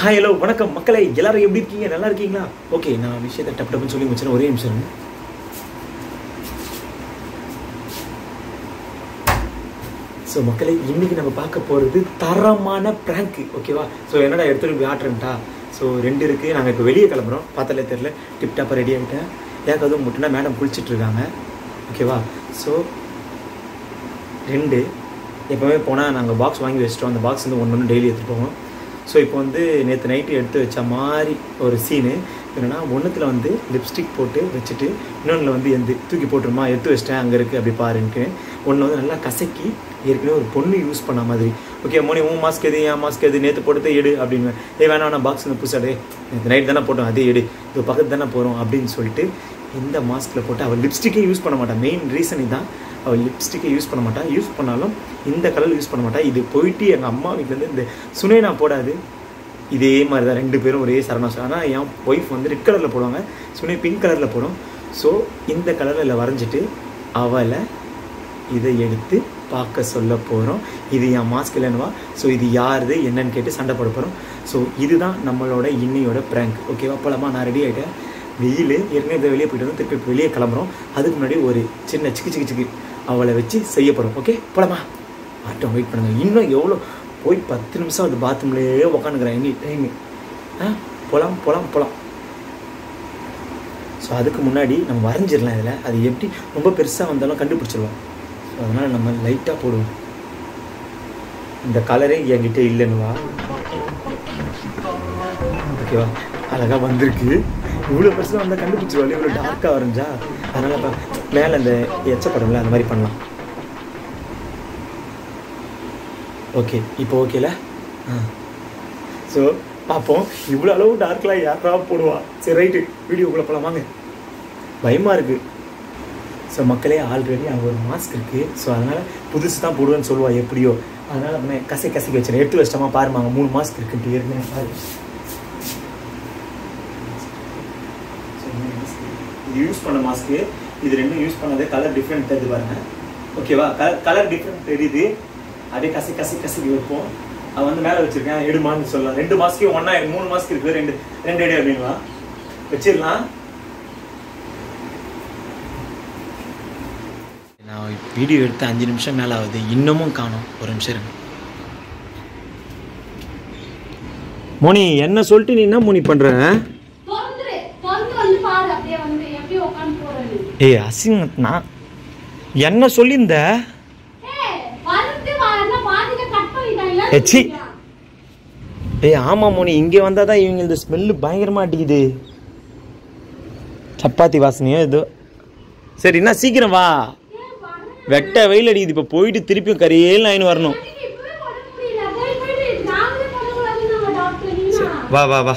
Hi hello வணக்கம் மக்களே, எல்லாரும் எப்படி இருக்கீங்க? நல்லா இருக்கீங்களா? ஓகே, நான் விஷயத்தை டப் டப்புன்னு சொல்லி முடிச்சேன். ஒரே நிமிஷம். ஸோ மக்களே, இன்றைக்கி நம்ம பார்க்க போகிறது தரமான ப்ராங்க்கு, ஓகேவா? ஸோ என்னடா எடுத்துகிட்டு போய் ஆட்டுறேன்ட்டா. ஸோ 2 இருக்குது. நாங்கள் இப்போ வெளியே கிளம்புறோம். பார்த்தாலே தெரில, டிப்டாப்பாக ரெடி ஆகிட்டேன். எனக்கு அதுவும் மட்டும்னா மேடம் குளிச்சிட்ருக்காங்க, ஓகேவா? ஸோ 2 எப்போவுமே போனால் நாங்கள் பாக்ஸ் வாங்கி வச்சிட்டோம். அந்த பாக்ஸ் வந்து ஒன்று டெய்லி எடுத்துகிட்டு போவோம். ஸோ இப்போ வந்து நேற்று நைட்டு எடுத்து வச்ச மாதிரி ஒரு சீனு என்னென்னா, ஒன்றுத்தில் வந்து லிப்ஸ்டிக் போட்டு வச்சுட்டு இன்னொன்றில் வந்து எந்த தூக்கி போட்டுருமா, எடுத்து வச்சிட்டேன் அங்கே இருக்குது அப்படி பாருன்ட்டு. ஒன்று வந்து நல்லா கசக்கி ஏற்கனவே ஒரு பொண்ணு யூஸ் பண்ண மாதிரி, ஓகே மோனி உன் மாஸ்க் எது, என் மாஸ்க் எது, நேற்று போட்டு எடு அப்படின்னு. வேணாம் நான் பாக்ஸ் வந்து புதுசாடே, நேற்று நைட் தானே போட்டோம், அதே எடு, இது பக்கத்து தானே போகிறோம் அப்படின்னு சொல்லிட்டு இந்த மாஸ்கில் போட்டு அவள் லிப்ஸ்டிக்கே யூஸ் பண்ண மாட்டாள். மெயின் ரீசன் இதுதான், அவள் லிப்ஸ்டிக்கை யூஸ் பண்ண மாட்டாள். யூஸ் பண்ணாலும் இந்த கலர் யூஸ் பண்ண மாட்டாள். இது போயிட்டு எங்கள் அம்மா வீட்டிலேருந்து இந்த சுனேனா போடாது, இதே மாதிரி தான் 2 பேரும் ஒரே சரணா. ஆனால் என் ஒய்ஃப் வந்து ரெட் கலரில் போடுவாங்க, சுனே பிங்க் கலரில் போடும். ஸோ இந்த கலரில் வரைஞ்சிட்டு அவளை இதை எடுத்து பார்க்க சொல்ல போகிறோம். இது என் மாஸ்க் இல்லைன்னுவா. ஸோ இது யாருது என்னன்னு கேட்டு சண்டை போட போகிறோம். ஸோ இதுதான் நம்மளோட இன்னையோட ப்ராங்க், ஓகேவா? போலாமா? நான் ரெடி ஆகிட்டேன். வெயில் ஏற்கனவே இதை வெளியே போய்ட்டு வந்து திருப்பி வெளியே கிளம்புறோம். அதுக்கு முன்னாடி ஒரு சின்ன சிக்கு அவளை வச்சு செய்ய போகிறோம். ஓகே போலாமா? ஆட்டம் வெயிட் பண்ணுங்கள். இன்னும் எவ்வளோ போய் 10 நிமிஷம் அது பாத்ரூம்லேயே உக்காந்துக்கிறேன் எனி டைமு. போகலாம். ஸோ அதுக்கு முன்னாடி நம்ம வரைஞ்சிடலாம். இதில் அது எப்படி ரொம்ப பெருசாக வந்தாலும் கண்டுபிடிச்சிடுவோம். ஸோ அதனால் நம்ம லைட்டாக போடுவோம். இந்த கலரே என்கிட்ட இல்லைன்னுவா, ஓகேவா? அழகாக வந்திருக்கு. இவ்வளோ பெருசாக வந்தால் கண்டுபிடிச்சிருவாள், இவ்வளோ டார்க்காக வரைஞ்சா. அதனால் இப்போ மேலே அந்த எச்சப்படம்ல அந்த மாதிரி பண்ணலாம். ஓகே, இப்போ ஓகேல? ஸோ பார்ப்போம் இவ்வளோ அளவு டார்க்லாம் யாரா போடுவா. சரி ரைட்டு, வீடியோக்குள்ளே போகலாம் வாங்க. பயமாக இருக்குது. ஸோ மக்களே, ஆல்ரெடி அங்கே ஒரு மாஸ்க் இருக்குது. ஸோ அதனால் புதுசு தான் போடுவேன்னு சொல்லுவாள் எப்படியோ. அதனால் நம்ம கசக்கி வச்சுருக்கேன். எடுத்து வச்சிட்டோமா பாருமா, அங்கே 3 மாஸ்க் இருக்குன்ட்டு ஏற்கனவே பாரு. இது யூஸ் பண்ண மாஸ்க்கு, இது 2 யூஸ் பண்ணது. கலர் டிஃப்ரெண்ட் தெரியுது பாருங்க, ஓகேவா? கலர் டிஃப்ரெண்ட் தெரியுது. அப்படியே கசி வைப்போம். அவன் வந்து மேலே வச்சிருக்கேன், எடுமான்னு சொல்லலாம். 2 மாஸ்க்கையும் ஒன்றா 3 மாஸ்க் இருக்குது, 2 எடு அப்படின்வா. வச்சிடலாம். நான் வீடியோ எடுத்து 5 நிமிஷம் மேலே ஆகுது, இன்னமும் காணோம். ஒரு நிமிஷம் இருங்க. மோனி என்ன சொல்லிட்டு நீ என்ன மோனி பண்ணுற? ஏய் அசிங்கண்ணா, என்ன சொல்லியிருந்த? ஏய் ஆமாம் மோனி, இங்கே வந்தால் தான் இவங்க இந்த ஸ்மெல்லு பயங்கரமாக அடிக்குது. சப்பாத்தி வாசனையோ ஏதோ. சரி என்ன சீக்கிரம் வா, வெட்ட வெயில் அடிக்குது. இப்போ போயிட்டு திருப்பியும் கரையேல் ஆயின்னு வரணும். வா.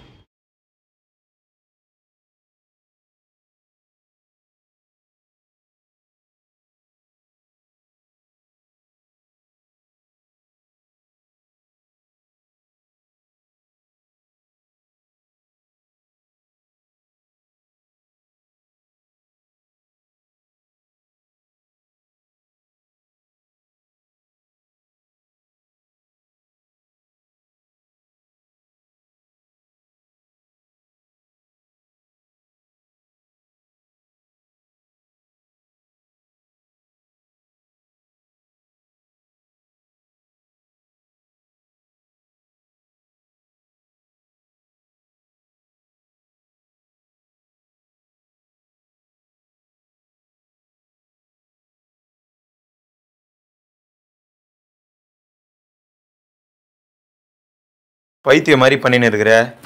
பைத்தியம் மாதிரி பண்ணின்னு இருக்கிற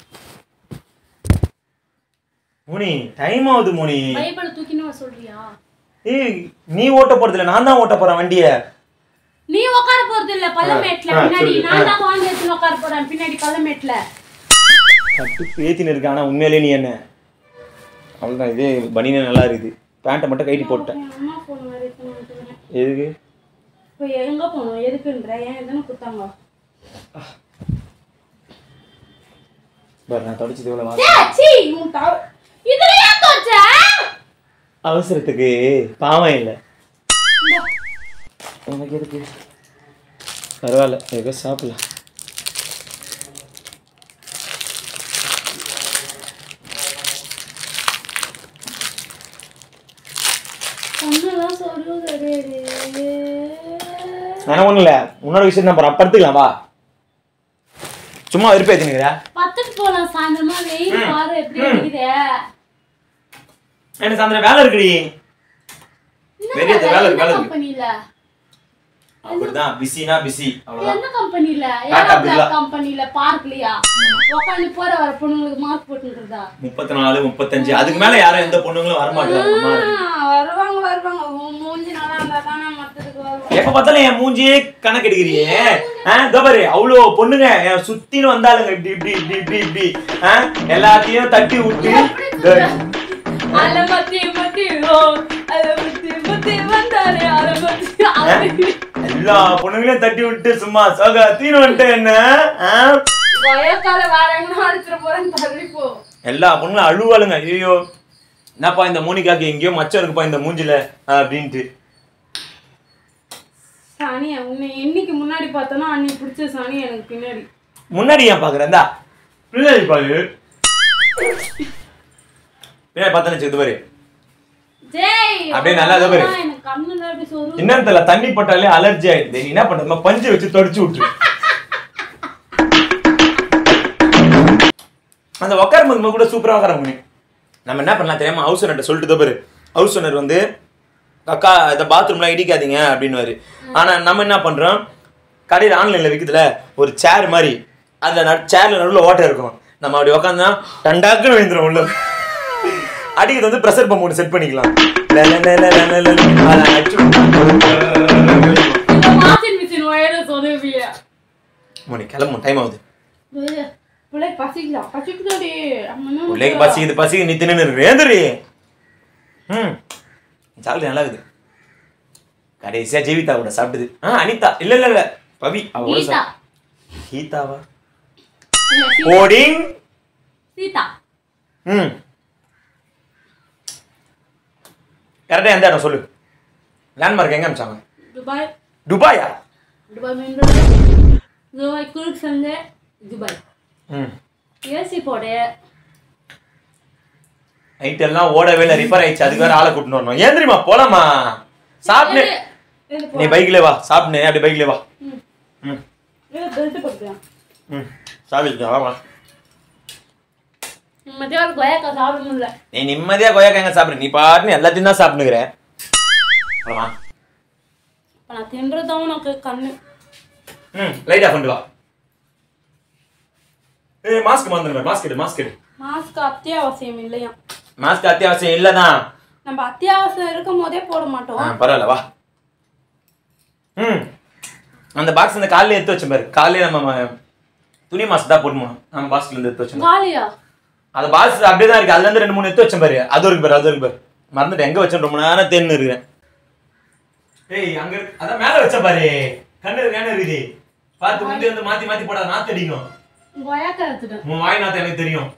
மோனி. டைம் ஆகுது மோனி. பைபிள் தூக்கினு சொல்றியா? ஏய் நீ ஓட்ட போறது இல்ல, நான் தான் ஓட்ட போறேன் வண்டியை. நீ உட்கார போறது இல்ல பள்ளமேட்ல, பின்னாடி நான் தான் வாங்கி எடுத்து உட்கார போறேன் பின்னாடி பள்ளமேட்ல. கட்டு பேத்தின்னு இருக்கு. ஆனா உண்மையிலே நீ என்ன அவ்வளோதான். இதே பனியனே நல்லா இருக்குது. பேண்ட்டை மட்டும் கைட்டி போட்டேன். அம்மா போன் வேற எடுத்துன்னு. எதுக்கு இப்போ எங்க போகணும் எதுக்குன்ற? ஏன் எதுன்னு கொடுத்தாங்க பாரு, நான் தொடச்சது எவ்வளோ அவசரத்துக்கு பாவம் இல்லை. எனக்கு எதுக்கு? பரவாயில்ல, எதுக்கோ சாப்பிடலாம். எனக்கு ஒண்ணும் இல்ல உன்னோட விஷயம் தான் போறோம் படுத்துக்கலாம் வா சும்மா வெறுப்பேத்தினுக்கிற பத்துக்கு போலாம் சாயந்தரமா வெயில் பாரு எப்படி அடிக்குது எனக்கு சாயந்தரம் வேலை இருக்குடி வெளியே வேலை இருக்கு கம்பெனில அப்படிதான் பிஸினா பிஸி அவ்வளவுதான் என்ன கம்பெனில கம்பெனில பார்க்கலையா உட்காந்து போற வர பொண்ணுங்களுக்கு மார்க் போட்டுக்கிறதா 34 35 அதுக்கு மேல யாரும் எந்த பொண்ணுங்களும் வர மாட்டாங்க வருவாங்க மூஞ்சி நல்லா இருந்தா தானே மத்ததுக்கு வருவாங்க எப்ப பார்த்தாலும் என் மூஞ்சியே கணக்கு எடுக்கிறியே பாரு அவ்வளோ பொண்ணுங்க என் சுத்தின்னு வந்தாலுங்க இப்படி இப்படி இப்படி இப்படி இப்படி எல்லாத்தையும் தட்டி விட்டு எல்லா பொண்ணுங்களையும் தட்டி விட்டு சும்மா சோகா தீனு வந்துட்டு என்ன எல்லா பொண்ணுங்களும் அழுவாளுங்க ஐயோ என்னப்பா இந்த மோனிகாக்கு எங்கேயோ மச்சம் இருக்குப்பா இந்த மூஞ்சில அப்படின்ட்டு சானியா உன்னை என்னைக்கு முன்னாடி பார்த்தனா அன்னைக்கு பிடிச்ச சாணி எனக்கு பின்னாடி முன்னாடி ஏன் பாக்குறேன்டா பின்னாடி பாரு பின்னாடி பார்த்தா செத்து பாரு அப்படியே நல்லா பாரு என்னன்னு தெரியல தண்ணி போட்டாலே அலர்ஜி ஆயிடுது நீ என்ன பண்ற பஞ்சு வச்சு தொடச்சு விட்டுரு அந்த உட்காரும் கூட சூப்பரா உட்கார முடியும் நம்ம என்ன பண்ணலாம் தெரியாம ஹவுஸ் ஓனர்ட்ட சொல்லிட்டு பாரு ஹவுஸ் ஓனர் வந்து அக்கா இந்த பாத்ரூம்லாம் இடிக்காதீங்க அப்படின்னு ஆனா நம்ம என்ன பண்றோம் கடையில் ஆன்லைன்ல விற்குதுல ஒரு சேர் மாதிரி அந்த சேர்ல நடுவில் ஓட்டை இருக்கும் நம்ம அப்படி உட்காந்தா டண்டாக்குன்னு விழுந்துரும் உள்ள அடிக்கிறது வந்து ப்ரெஷர் பம்ப் ஒன்று செட் பண்ணிக்கலாம் கிளம்பும் டைம் ஆகுது பசிக்குது நீ தின்னு வேந்துரு சாப்பிட்டு நல்லா இருக்குது கடைசியா ஜீவிதா கூட சாப்பிட்டுது அனிதா இல்ல இல்ல இல்ல பவி அவ கீதாவா ஓடிங் சீதா கரெக்டா எந்த இடம் சொல்லு லேண்ட்மார்க் எங்க அனுப்பிச்சாங்க துபாய் துபாயா துபாய் குருக் சங்க துபாய் ஏசி போடு நைட் எல்லாம் ஓடவே இல்லை ரிப்பேர் ஆயிடுச்சு அதுக்கு வேற ஆளை கூட்டிட்டு வரணும் ஏன் தெரியுமா போலாமா சாப்பிடு நீ பைக்ல வா சாப்பிடு அப்படி பைக்ல வா சாப்பிடுச்சா வா நீ நிம்மதியா கொய்யாக்கா எங்க சாப்பிடு நீ பாட்டுன்னு எல்லாத்தையும் தான் சாப்பிடுங்கிற நான் தின்றதும் உனக்கு கண்ணு லைட் ஆஃப் பண்ணு வா மாஸ்க் வந்துரு மாஸ்க் எடு மாஸ்க் அத்தியாவசியம் இல்லையா மாஸ்க் அத்தியாவசியம் இல்லதான் நம்ம அத்தியாவசியம் இருக்கும் போதே போட மாட்டோம் பரவாயில்ல வா அந்த பாக்ஸ் இந்த காலையில எடுத்து வச்சேன் பாரு காலையில நம்ம துணி மாஸ்க் தான் போடணும் நம்ம பாக்ஸ்ல இருந்து எடுத்து வச்சோம் காலியா அந்த பாக்ஸ் அப்படியே தான் இருக்கு அதுல இருந்து 2 3 எடுத்து வச்சேன் பாரு அது இருக்கு பாரு மறந்துட்டு எங்க வச்சேன் ரொம்ப நேரம் தேன்னு இருக்கிறேன் ஏய் அங்க அத மேல வச்ச பாரு கண்ணு வேணே இருக்குது பாத்து முந்தி வந்து மாத்தி மாத்தி போடாத நாத்து அடிக்கும் கொய்யாக்கா எடுத்துட்டேன் உன் வாய் நாத்து எனக்கு தெரியும்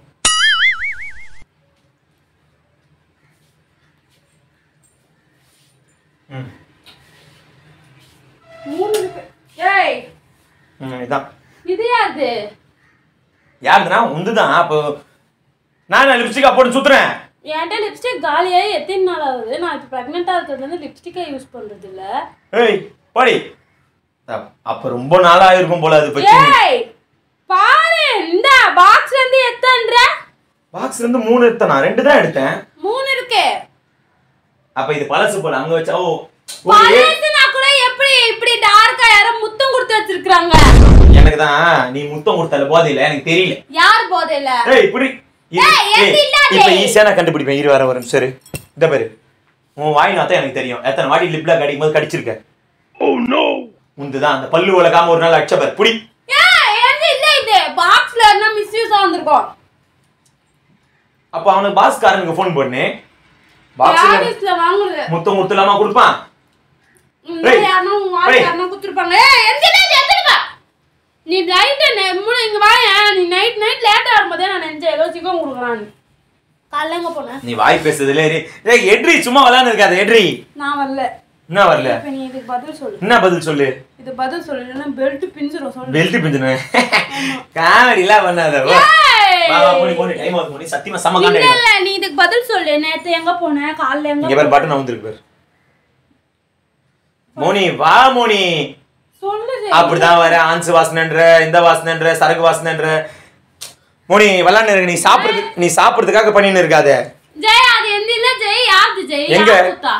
ஏய் இதான் இது யாரு யாருதுனா உந்துதான் அப்போ நான் லிப்ஸ்டிக்கா போட்டு சுத்துறேன் என்கிட்ட லிப்ஸ்டிக் காலியாகி எத்தனை நாள் ஆகுது நான் இப்போ ப்ரெக்னெண்ட்டாக இருக்கிறது வந்து லிப்ஸ்டிக்கை யூஸ் பண்ணுறது இல்லை ஏய் போடி அப்போ ரொம்ப நாளாக இருக்கும் போல அது பற்றி ஏய் பாரு இந்த பாக்ஸ்ல இருந்து எத்தன்ற பாக்ஸ்ல இருந்து 3 எடுத்தேன் நான் 2 தான் எடுத்தேன் 3 இருக்கு அப்ப இது பழசு போல அங்க வச்சா ஓ பழசுனா கூட எப்படி இப்படி டார்க்கா யாரோ முத்தம் கொடுத்து வச்சிருக்காங்க எனக்கு தான் நீ முத்தம் கொடுத்தால போதையில எனக்கு தெரியல யார் போதையில ஏய் இப்படி இப்ப ஈஸியா நான் கண்டுபிடிப்பேன் இரு வர வரும் சரி இந்த பாரு உன் வாய் நாத்தம் எனக்கு தெரியும் எத்தனை வாட்டி லிப்ல கடிக்கும் போது கடிச்சிருக்க ஓ நோ உந்துதான் அந்த பல்லு உலகாம ஒரு நாள் அடிச்ச பாரு புடி பாக்ஸ்ல என்ன மிஸ்யூஸ் ஆந்திருக்கும் அப்ப அவனுக்கு பாஸ்காரனுக்கு ஃபோன் பண்ணு பாக்ஸ்ல வாங்குறது முத்தம் முத்தலாமா கொடுப்பான் யாரனா வாங்கறனா குத்துறாங்க ஏய் எந்திரடா நீ நைட் இங்க வாயா நீ நைட் லேட்டா வரும்போதே நான் நெஞ்ச ஏதோ சிக்கன் குடுக்குறான் காலைங்க போறேன் நீ வாய் பேசுறதுல ஏய் எட்ரி சும்மா விளையாண்டு இருக்காத எட்ரி நான் வரல என்ன வரல இப்ப நீ இதுக்கு பதில் சொல்லு என்ன பதில் சொல்லு இது பதில் சொல்லு இல்லனா பெல்ட் பிஞ்சிரும் சொல்லு பெல்ட் பிஞ்சிரும் காமெடில பண்ணாத வா வா போடி டைம் ஆகுது போடி சத்தியமா சம காண்டே இல்ல நீ இதுக்கு பதில் சொல்லு நேத்து எங்க போன காலைல எங்க இங்க பாரு பட்டன் வந்திருக்கு பாரு மோனி வா மோனி சொல்லு அப்படிதான் வர ஆன்சு வாசனைன்ற இந்த வாசனைன்ற சரக்கு வாசனைன்ற மோனி விளாண்டு இருக்கு. நீ சாப்பிடுறதுக்காக பண்ணின்னு இருக்காத. ஜெய் அது எந்த இல்ல ஜெய் யாரு ஜெய் எங்க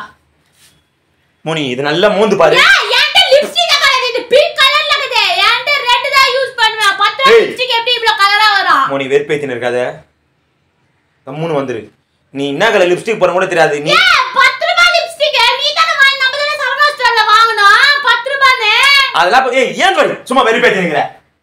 மோனி இது நல்லா மூந்து பாரு. ஏன்டா லிப்ஸ்டிக் கலர் இது பிங்க் கலர்ல இருக்குது. ஏன்டா ரெட் தான் யூஸ் பண்ணுவேன். பத்து லிப்ஸ்டிக் எப்படி இவ்ளோ கலரா வரும்? மோனி வெறுப்பேத்தின இருக்காத. கம்முன்னு வந்துரு. நீ என்ன கலர் லிப்ஸ்டிக் போற கூட தெரியாது. நீ 10 ரூபாய் லிப்ஸ்டிக் நீ தான வாங்கி நம்ம தான சரவணா ஸ்டோர்ல வாங்குனோம். 10 ரூபாய்னே. அதெல்லாம் ஏன் வர சும்மா வெறுப்பேத்தினீங்கற.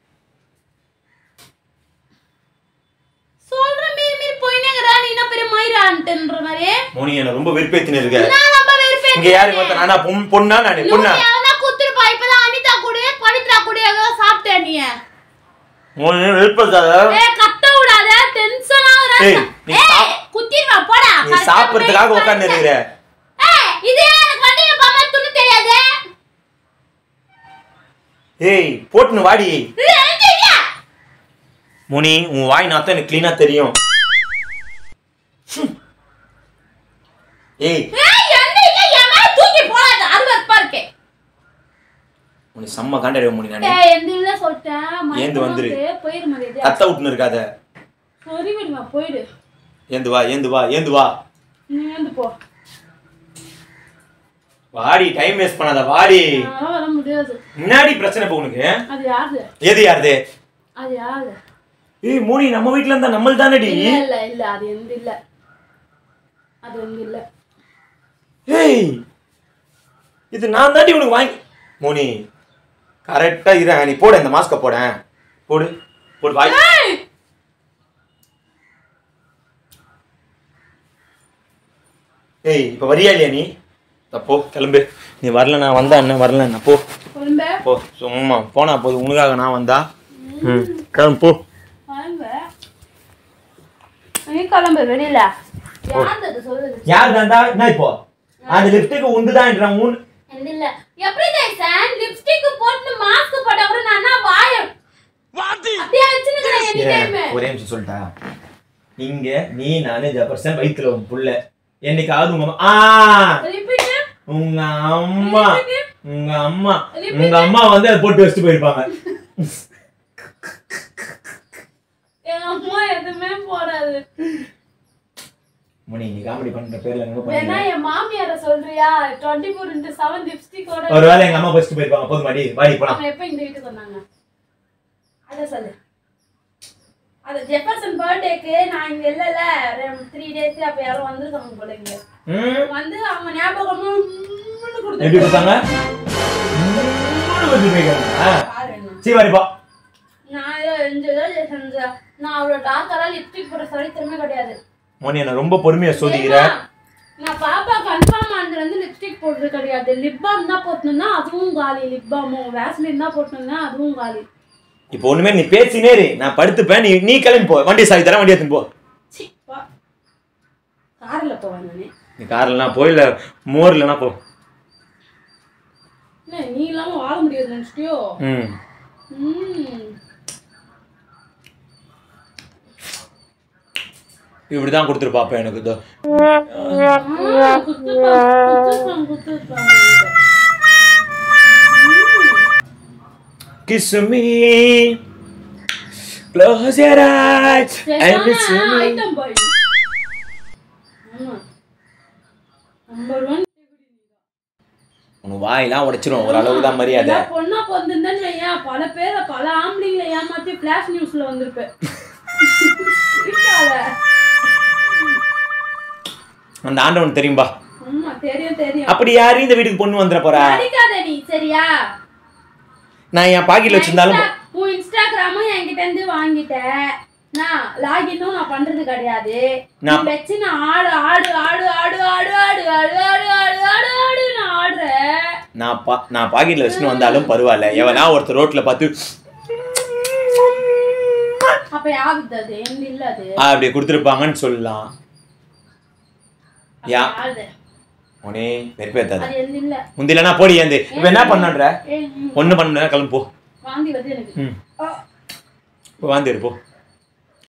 சொல்ற மீறி போயினேங்கற நீ என்ன பெரிய மயிரான்ட்டன்ற மாதிரி. மோனி என்ன ரொம்ப வெறுப்பேத்தின இருக்க. நான் ரொம்ப வெறுப்பேத்தின. இங்க யாரு வந்தா நானா பொண்ணா நானே பொண்ணா. நீ அவனா குத்துறப்பா இப்பதான் அனிதா கூட பவித்ரா கூட ஏதோ சாப்பிட்டே நீ. மோனி வெறுப்பதாத. கத்த விடாத டென்ஷன் ஆகுற. குத்திடுவா போடா. நீ சாப்பிடுறதுக்காக உட்கார்ந்து இருக்கற. இது எனக்கு வண்டில பாமா துணி தெரியாது. போட்னு வாடி. மோனி உன் வாய் நாத்த எனக்கு க்ளீனா தெரியும். மோனி செம்ம காண்டடே மோனி நானே. எந்தில சொல்லிட்டேன். ஏந்து வந்துரு. போயிரு மரியாதை. கத்த விட்டுன்னு இருக்காத. சரி விடுமா போயிடு. ஏந்து வா. நீ ஏந்து போ. வாடி டைம் வேஸ்ட் பண்ணாத வாடி. நான் வர முடியாது. முன்னாடி பிரச்சனை போ உனக்கு. அது யாரு? எது யாருது? அது யாரு? மோனி நம்ம வீட்ல இருந்தா நம்மள் தானடி. இல்ல அது எந்த இல்ல. அது எந்த இல்ல. இது நான் தாண்டி உனக்கு வாங்கி. மோனி கரெக்டா இரு. நீ போடு இந்த மாஸ்க போடு வாய். இப்ப வரியா இல்லையா நீ? போ கிளம்பு. நீ வரல நான் வந்தா என்ன வரல என்ன போ சும்மா போனா போது உனக்காக நான் வந்தா. கிளம்பு போ. கிளம்பு வெளியில. யார் தாண்டா என்ன இப்போ அந்த லிப்ஸ்டிக் உண்டுதான்றான் மூணு. இல்ல எப்படி கைசன் லிப்ஸ்டிக் போட்டு மாஸ்க் போட்டா கூட நான் வாய அப்படியே வச்சிருக்கேன் எனி டைம். ஒரே நிமிஷம் சொல்லிட்டா. இங்க நீ நானே ஜபர்சன் வயித்துல ஒரு புள்ள என்னைக்காவது உங்க அம்மா வந்து அதை போட்டு வச்சுட்டு போயிருப்பாங்க. என் அம்மா எதுவுமே போடாது. மணி நீ காமெடி பண்ற பேர்ல என்ன வேணா என் மாமியார சொல்றியா 24/7 லிப்ஸ்டிக் ஓட. ஒருவேளை எங்க அம்மா வச்சுட்டு போயிருப்பாங்க. போதும் வாடி போலாம். எப்ப இந்த வீட்டுக்கு வந்தாங்க அத சொல்லு. அது ஜெஃபர்சன் பர்த்டேக்கு நான் இங்க இல்லல 3 டேஸ் அப்ப யாரோ வந்திருக்காங்க போல இங்க. வந்து அவங்க ஞாபகமா கொடுத்து எப்படி கொடுத்தாங்க? வந்து போய்க்காங்க. சீவாரி பா. நான் செஞ்ச நான் அவளோட டாக்டரா லிப்ஸ்டிக் போட சரித்திரமே கிடையாது. மோனி என்ன ரொம்ப பொறுமையா சோதிக்கிற. நான் பாப்பா கன்ஃபார்ம் ஆனதுல இருந்து லிப்ஸ்டிக் போடுறது கிடையாது. லிப் பாம் தான் போட்டுனா அதுவும் காலி. லிப் பாமும் வேஸ்லின் தான் போட்டுனா அதுவும் காலி. இப்போ ஒண்ணுமே நீ பேசினே இரு. நான் படுத்துப்பேன். நீ கிளம்பி போ. வண்டி சாவி தரேன். வண்டி எடுத்து போ. கார்ல போவேன் நானே. நீ கார்லனா போ இல்ல மோர்லனா போ. இல்ல நீ இல்லாம வாழ முடியாது நினைச்சிட்டியோ? இப்படிதான் கொடுத்துருப்பாப்ப எனக்கு இதோ. Kiss me, close your eyes and kiss me. உன் வாயெல்லாம் உடைச்சிரும். ஒரு அளவுக்கு தான் மரியாதை. பொண்ணா பொந்துன்னு பல பேரை பல ஆம்பளைங்களை ஏமாத்தி பிளாஷ் நியூஸ்ல வந்திருப்பேன். அந்த ஆண்டவன் தெரியும்பா. தெரியும். அப்படி யாரு இந்த வீட்டுக்கு பொண்ணு வந்துற போறா? நீ சரியா? நான் என் பாக்கெட்ல வச்சிருந்தாலும் உன் இன்ஸ்டாகிராமும் என்கிட்ட இருந்து வாங்கிட்ட. நான் லாகினும் நான் பண்றது கிடையாது. நான் வெச்சு நான் ஆடு ஆடு ஆடு ஆடு ஆடு ஆடு ஆடு ஆடு ஆடு ஆடு ஆடு நான் ஆடுறேன். நான் பாக்கெட்ல வச்சுன்னு வந்தாலும் பரவாயில்ல. எவனா ஒருத்தர் ரோட்ல பார்த்து அப்ப யாருக்கு அது எங்க இல்ல அது அப்படி கொடுத்துருப்பாங்கன்னு சொல்லலாம். யா உனே வெறுப்பேத்தாத. அது எங்க இல்ல முந்திலனா போடி ஏந்து. இப்போ என்ன பண்ணன்ற? ஒண்ணு பண்ணல கிளம்பு போ. வாந்தி வருது எனக்கு. போ வாந்தி இரு போ.